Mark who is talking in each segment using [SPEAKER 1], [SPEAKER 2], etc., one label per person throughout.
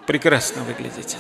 [SPEAKER 1] Прекрасно выглядите.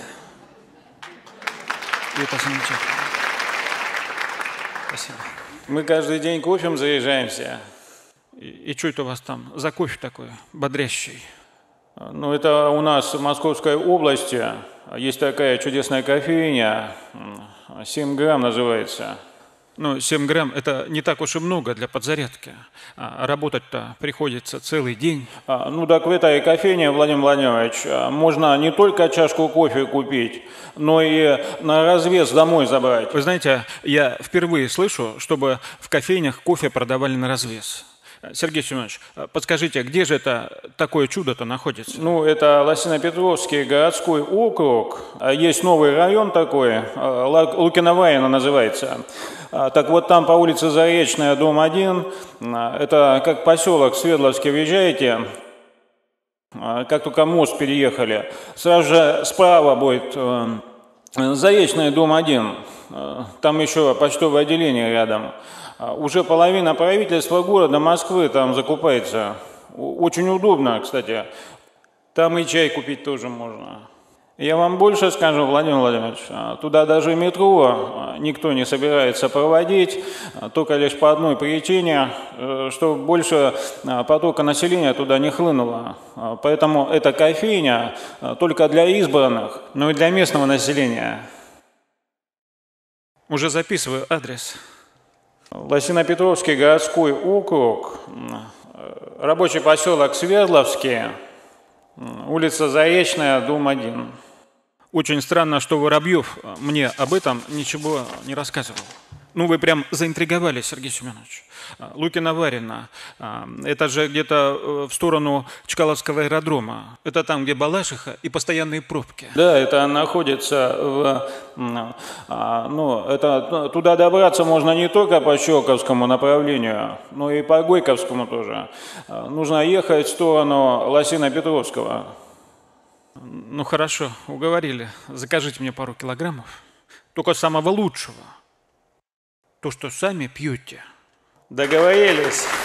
[SPEAKER 1] И это замечательно. Спасибо.
[SPEAKER 2] Мы каждый день кофем заряжаемся.
[SPEAKER 1] И что это у вас там за кофе такой бодрящий?
[SPEAKER 2] Ну, это у нас в Московской области есть такая чудесная кофейня, 7 грамм называется.
[SPEAKER 1] Ну, 7 грамм – это не так уж и много для подзарядки. А работать-то приходится целый день.
[SPEAKER 2] Ну, так в этой кофейне, Владимир Владимирович, можно не только чашку кофе купить, но и на развес домой забрать.
[SPEAKER 1] Вы знаете, я впервые слышу, чтобы в кофейнях кофе продавали на развес. Сергей Семенович, подскажите, где же это такое чудо-то находится?
[SPEAKER 2] Ну, это Лосино-Петровский городской округ. Есть новый район такой, Лукино-Варина называется. Так вот, там по улице Заречная, дом 1, это как поселок Свердловский, въезжаете, как только мост переехали, сразу же справа будет Заречная, дом 1, там еще почтовое отделение рядом. Уже половина правительства города Москвы там закупается. Очень удобно, кстати. Там и чай купить тоже можно. Я вам больше скажу, Владимир Владимирович, туда даже метро никто не собирается проводить, только лишь по одной причине, что больше потока населения туда не хлынуло. Поэтому эта кофейня только для избранных, но и для местного населения.
[SPEAKER 1] Уже записываю адрес.
[SPEAKER 2] Лосино-Петровский городской округ, рабочий поселок Свердловский, улица Заречная, дом 1.
[SPEAKER 1] Очень странно, что Воробьев мне об этом ничего не рассказывал. Ну, вы прям заинтриговали, Сергей Семенович. Лукино-Варина, это же где-то в сторону Чкаловского аэродрома. Это там, где Балашиха и постоянные пробки.
[SPEAKER 2] Да, это находится туда добраться можно не только по Щелковскому направлению, но и по Горьковскому тоже. Нужно ехать в сторону Лосино-Петровского.
[SPEAKER 1] Ну, хорошо, уговорили. Закажите мне пару килограммов. Только самого лучшего. То, что сами пьете.
[SPEAKER 2] Договорились.